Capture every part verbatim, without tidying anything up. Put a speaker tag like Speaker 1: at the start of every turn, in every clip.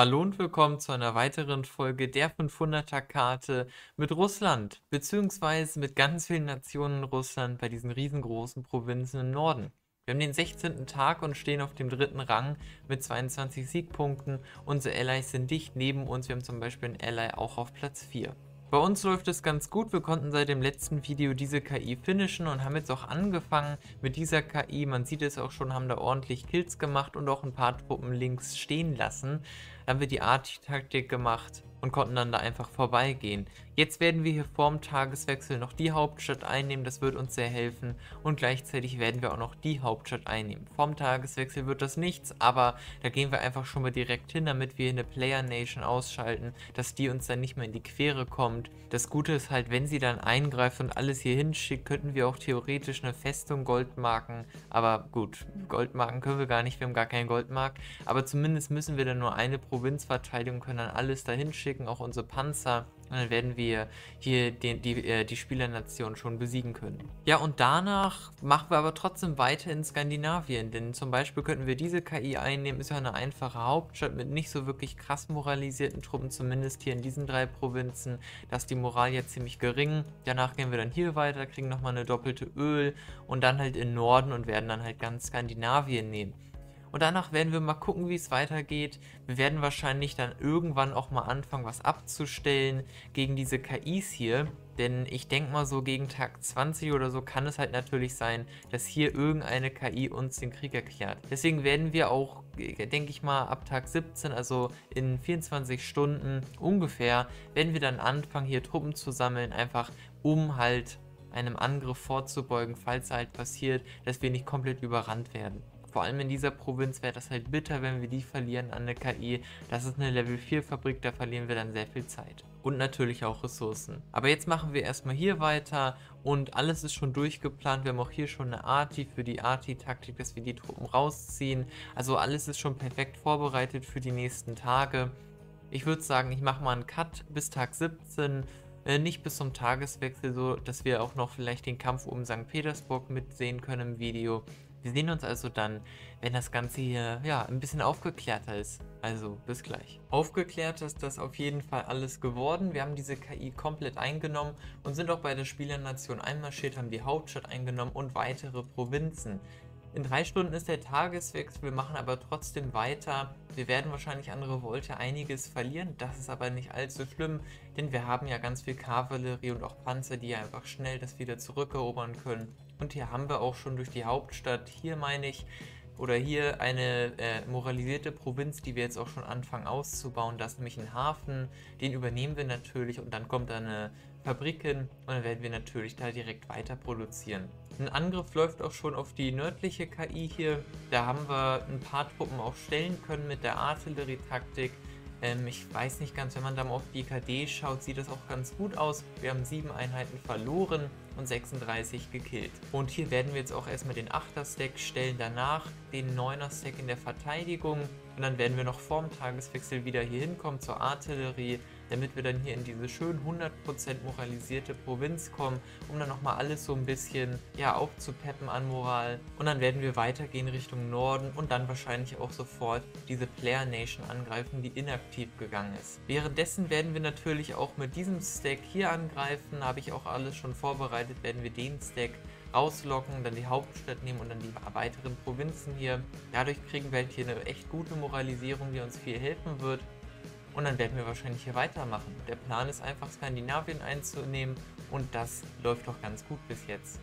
Speaker 1: Hallo und willkommen zu einer weiteren Folge der fünfhunderter Karte mit Russland, beziehungsweise mit ganz vielen Nationen in Russland bei diesen riesengroßen Provinzen im Norden. Wir haben den sechzehnten Tag und stehen auf dem dritten Rang mit zweiundzwanzig Siegpunkten. Unsere Allies sind dicht neben uns, wir haben zum Beispiel einen Ally auch auf Platz vier. Bei uns läuft es ganz gut, wir konnten seit dem letzten Video diese K I finishen und haben jetzt auch angefangen mit dieser K I. Man sieht es auch schon, haben da ordentlich Kills gemacht und auch ein paar Truppen links stehen lassen. Dann haben wir die Arti-Taktik gemacht und konnten dann da einfach vorbeigehen. Jetzt werden wir hier vorm Tageswechsel noch die Hauptstadt einnehmen, das wird uns sehr helfen und gleichzeitig werden wir auch noch die Hauptstadt einnehmen. Vorm Tageswechsel wird das nichts, aber da gehen wir einfach schon mal direkt hin, damit wir eine Player Nation ausschalten, dass die uns dann nicht mehr in die Quere kommt. Das Gute ist halt, wenn sie dann eingreift und alles hier hinschickt, könnten wir auch theoretisch eine Festung Goldmarken, aber gut, Goldmarken können wir gar nicht, wir haben gar keinen Goldmark, aber zumindest müssen wir dann nur eine Provinz verteidigen, können dann alles dahin schicken, auch unsere Panzer. Und dann werden wir hier den, die, äh, die Spielernation schon besiegen können. Ja, und danach machen wir aber trotzdem weiter in Skandinavien, denn zum Beispiel könnten wir diese K I einnehmen, ist ja eine einfache Hauptstadt mit nicht so wirklich krass moralisierten Truppen, zumindest hier in diesen drei Provinzen. Da ist die Moral jetzt ziemlich gering. Danach gehen wir dann hier weiter, kriegen nochmal eine doppelte Öl und dann halt in Norden und werden dann halt ganz Skandinavien nehmen. Und danach werden wir mal gucken, wie es weitergeht. Wir werden wahrscheinlich dann irgendwann auch mal anfangen, was abzustellen gegen diese K Is hier. Denn ich denke mal so gegen Tag zwanzig oder so kann es halt natürlich sein, dass hier irgendeine K I uns den Krieg erklärt. Deswegen werden wir auch, denke ich mal, ab Tag siebzehn, also in vierundzwanzig Stunden ungefähr, werden wir dann anfangen, hier Truppen zu sammeln, einfach um halt einem Angriff vorzubeugen, falls halt passiert, dass wir nicht komplett überrannt werden. Vor allem in dieser Provinz wäre das halt bitter, wenn wir die verlieren an eine K I. Das ist eine Level vier Fabrik, da verlieren wir dann sehr viel Zeit. Und natürlich auch Ressourcen. Aber jetzt machen wir erstmal hier weiter und alles ist schon durchgeplant. Wir haben auch hier schon eine Arti für die Arti-Taktik, dass wir die Truppen rausziehen. Also alles ist schon perfekt vorbereitet für die nächsten Tage. Ich würde sagen, ich mache mal einen Cut bis Tag siebzehn. Äh, nicht bis zum Tageswechsel, so dass wir auch noch vielleicht den Kampf um Sankt Petersburg mitsehen können im Video. Wir sehen uns also dann, wenn das Ganze hier ja ein bisschen aufgeklärter ist. Also bis gleich. Aufgeklärt ist das auf jeden Fall alles geworden. Wir haben diese K I komplett eingenommen und sind auch bei der Spielernation einmarschiert, haben die Hauptstadt eingenommen und weitere Provinzen. In drei Stunden ist der Tageswechsel, wir machen aber trotzdem weiter. Wir werden wahrscheinlich an Revolte einiges verlieren, das ist aber nicht allzu schlimm, denn wir haben ja ganz viel Kavallerie und auch Panzer, die ja einfach schnell das wieder zurückerobern können. Und hier haben wir auch schon durch die Hauptstadt, hier meine ich, oder hier eine äh, moralisierte Provinz, die wir jetzt auch schon anfangen auszubauen. Das ist nämlich ein Hafen, den übernehmen wir natürlich und dann kommt da eine Fabrik hin und dann werden wir natürlich da direkt weiter produzieren. Ein Angriff läuft auch schon auf die nördliche K I hier. Da haben wir ein paar Truppen auch stellen können mit der Artillerietaktik. Ähm, ich weiß nicht ganz, wenn man da mal auf die K D schaut, sieht das auch ganz gut aus. Wir haben sieben Einheiten verloren und sechsunddreißig gekillt. Und hier werden wir jetzt auch erstmal den achter Stack stellen, danach den neuner Stack in der Verteidigung und dann werden wir noch vorm Tageswechsel wieder hier hinkommen zur Artillerie, damit wir dann hier in diese schön hundert Prozent moralisierte Provinz kommen, um dann nochmal alles so ein bisschen ja, aufzupeppen an Moral. Und dann werden wir weitergehen Richtung Norden und dann wahrscheinlich auch sofort diese Player Nation angreifen, die inaktiv gegangen ist. Währenddessen werden wir natürlich auch mit diesem Stack hier angreifen, habe ich auch alles schon vorbereitet, werden wir den Stack rauslocken, dann die Hauptstadt nehmen und dann die weiteren Provinzen hier. Dadurch kriegen wir halt hier eine echt gute Moralisierung, die uns viel helfen wird. Und dann werden wir wahrscheinlich hier weitermachen. Der Plan ist einfach, Skandinavien einzunehmen und das läuft doch ganz gut bis jetzt.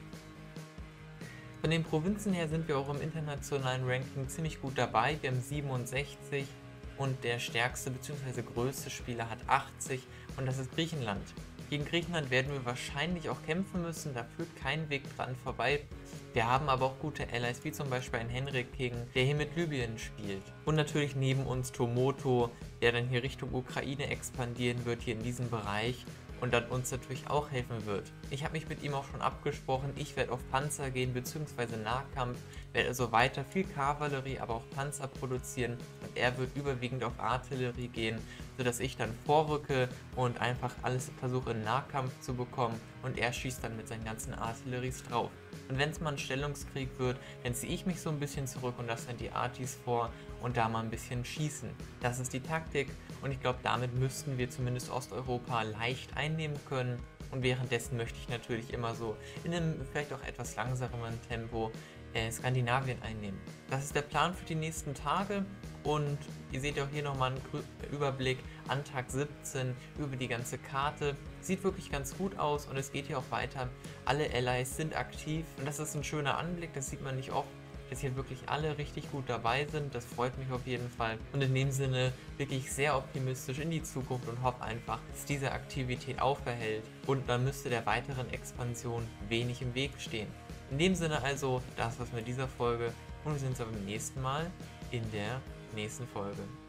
Speaker 1: Von den Provinzen her sind wir auch im internationalen Ranking ziemlich gut dabei. Wir haben siebenundsechzig und der stärkste bzw. größte Spieler hat achtzig und das ist Griechenland. Gegen Griechenland werden wir wahrscheinlich auch kämpfen müssen, da führt kein Weg dran vorbei. Wir haben aber auch gute Allies, wie zum Beispiel ein Henrik King, der hier mit Libyen spielt. Und natürlich neben uns Tomoto, der dann hier Richtung Ukraine expandieren wird, hier in diesem Bereich. Und dann uns natürlich auch helfen wird. Ich habe mich mit ihm auch schon abgesprochen, ich werde auf Panzer gehen bzw. Nahkampf, werde also weiter viel Kavallerie, aber auch Panzer produzieren und er wird überwiegend auf Artillerie gehen. sodass ich dann vorrücke und einfach alles versuche in Nahkampf zu bekommen und er schießt dann mit seinen ganzen Artilleries drauf. Und wenn es mal ein Stellungskrieg wird, dann ziehe ich mich so ein bisschen zurück und lasse dann die Artis vor und da mal ein bisschen schießen. Das ist die Taktik und ich glaube, damit müssten wir zumindest Osteuropa leicht einnehmen können. Und währenddessen möchte ich natürlich immer so in einem vielleicht auch etwas langsameren Tempo äh, Skandinavien einnehmen. Das ist der Plan für die nächsten Tage und ihr seht ja auch hier nochmal einen Grü- Überblick an Tag siebzehn über die ganze Karte. Sieht wirklich ganz gut aus und es geht hier auch weiter. Alle Allies sind aktiv und das ist ein schöner Anblick, das sieht man nicht oft, dass hier wirklich alle richtig gut dabei sind. Das freut mich auf jeden Fall. Und in dem Sinne wirklich sehr optimistisch in die Zukunft und hoffe einfach, dass diese Aktivität auferhält. Und dann müsste der weiteren Expansion wenig im Weg stehen. In dem Sinne also, das war's mit dieser Folge und wir sehen uns beim nächsten Mal in der nächsten Folge.